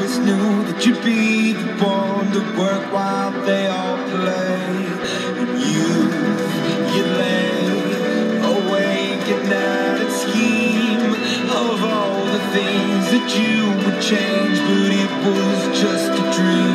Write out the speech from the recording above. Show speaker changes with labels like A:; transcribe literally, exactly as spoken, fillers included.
A: always knew that you'd be the one to work while they all play. And you, you lay awake at night and scheme of all the things that you would change, but it was just a dream.